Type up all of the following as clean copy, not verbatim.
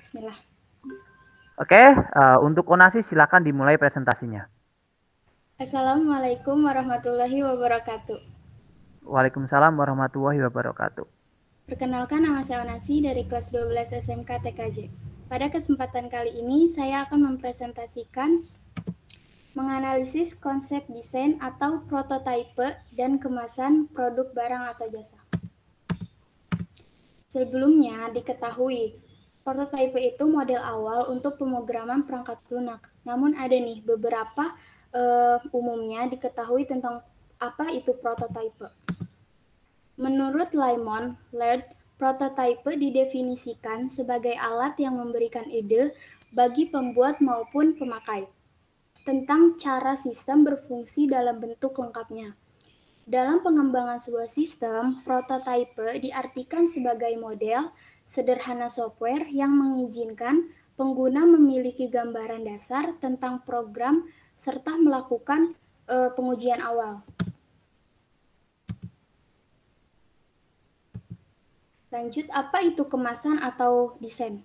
Bismillah. Oke, untuk Onasi silakan dimulai presentasinya. Assalamualaikum warahmatullahi wabarakatuh. Waalaikumsalam warahmatullahi wabarakatuh. Perkenalkan, nama saya Onasi dari kelas 12 SMK TKJ. Pada kesempatan kali ini saya akan mempresentasikan menganalisis konsep desain atau prototipe dan kemasan produk barang atau jasa. Sebelumnya diketahui, prototipe itu model awal untuk pemrograman perangkat lunak. Namun ada nih beberapa umumnya diketahui tentang apa itu prototipe. Menurut Lyman Laird, prototipe didefinisikan sebagai alat yang memberikan ide bagi pembuat maupun pemakai tentang cara sistem berfungsi dalam bentuk lengkapnya. Dalam pengembangan sebuah sistem, prototipe diartikan sebagai model sederhana software yang mengizinkan pengguna memiliki gambaran dasar tentang program serta melakukan pengujian awal. Lanjut, apa itu kemasan atau desain?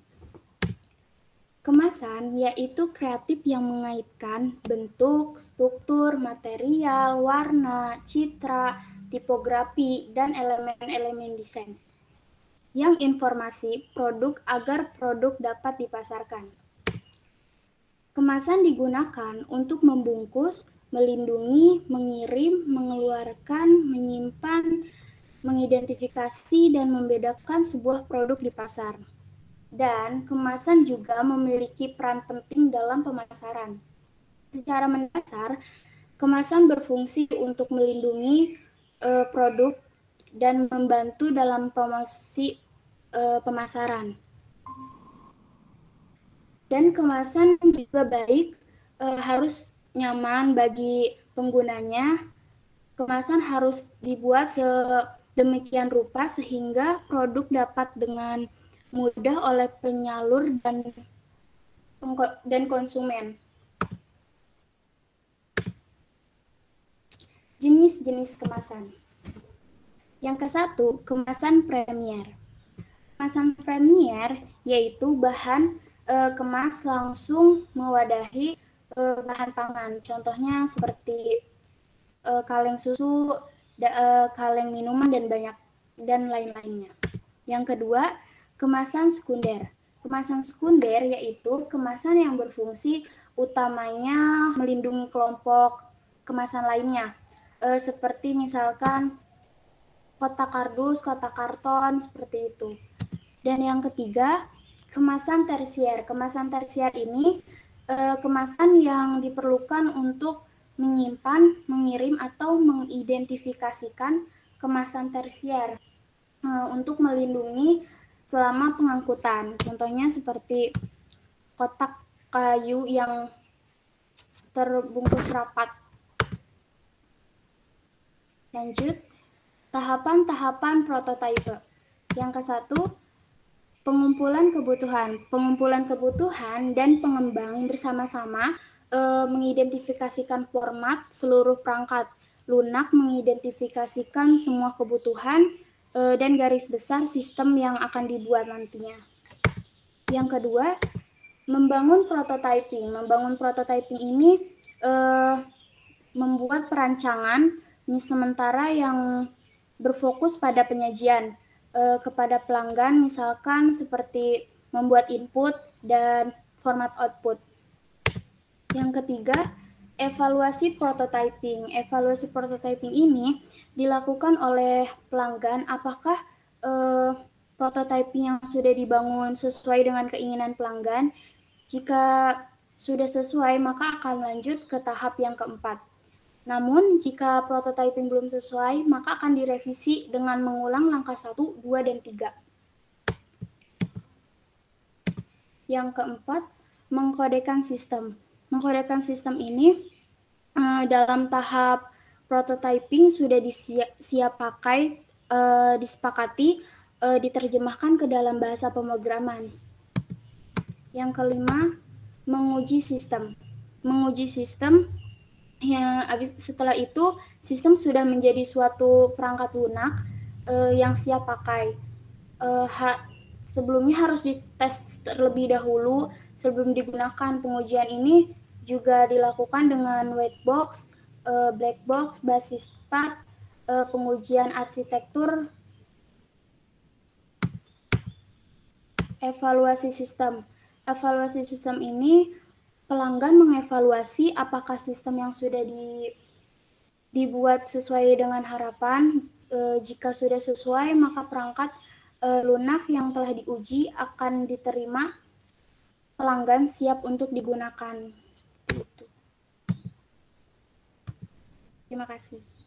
Kemasan yaitu kreatif yang mengaitkan bentuk, struktur, material, warna, citra, tipografi, dan elemen-elemen desain yang informasi produk agar produk dapat dipasarkan. Kemasan digunakan untuk membungkus, melindungi, mengirim, mengeluarkan, menyimpan, mengidentifikasi, dan membedakan sebuah produk di pasar. Dan kemasan juga memiliki peran penting dalam pemasaran. Secara mendasar, kemasan berfungsi untuk melindungi produk dan membantu dalam promosi pemasaran. Dan kemasan juga baik, harus nyaman bagi penggunanya. Kemasan harus dibuat sedemikian rupa sehingga produk dapat dengan mudah oleh penyalur dan konsumen. Jenis-jenis kemasan. Yang ke-1, kemasan premier. Kemasan premier yaitu bahan kemas langsung mewadahi bahan pangan. Contohnya seperti kaleng susu, kaleng minuman dan lain-lainnya. Yang kedua, kemasan sekunder. Kemasan sekunder yaitu kemasan yang berfungsi utamanya melindungi kelompok kemasan lainnya, seperti misalkan kotak kardus, kotak karton, seperti itu. Dan yang ketiga, kemasan tersier. Kemasan tersier ini kemasan yang diperlukan untuk menyimpan, mengirim, atau mengidentifikasikan kemasan tersier untuk melindungi selama pengangkutan. Contohnya seperti kotak kayu yang terbungkus rapat. Lanjut, tahapan-tahapan prototipe. Yang ke-1, pengumpulan kebutuhan. Pengumpulan kebutuhan dan pengembang bersama-sama mengidentifikasikan format seluruh perangkat lunak, mengidentifikasikan semua kebutuhan dan garis besar sistem yang akan dibuat nantinya. Yang kedua, membangun prototyping. Membangun prototyping ini membuat perancangan sementara yang berfokus pada penyajian kepada pelanggan, misalkan seperti membuat input dan format output. Yang ketiga, evaluasi prototyping. Evaluasi prototyping ini dilakukan oleh pelanggan apakah prototyping yang sudah dibangun sesuai dengan keinginan pelanggan. Jika sudah sesuai, maka akan lanjut ke tahap yang keempat. Namun, jika prototyping belum sesuai, maka akan direvisi dengan mengulang langkah 1, 2, dan 3. Yang keempat, mengkodekan sistem. Mengkodekan sistem ini dalam tahap prototyping sudah siap pakai, disepakati, diterjemahkan ke dalam bahasa pemrograman. Yang kelima, menguji sistem. Menguji sistem, setelah itu sistem sudah menjadi suatu perangkat lunak yang siap pakai. sebelumnya harus dites terlebih dahulu sebelum digunakan. Pengujian ini juga dilakukan dengan white box, black box, basis part, pengujian arsitektur, evaluasi sistem. Evaluasi sistem ini pelanggan mengevaluasi apakah sistem yang sudah dibuat sesuai dengan harapan. Jika sudah sesuai, maka perangkat lunak yang telah diuji akan diterima pelanggan siap untuk digunakan. Seperti itu. Terima kasih.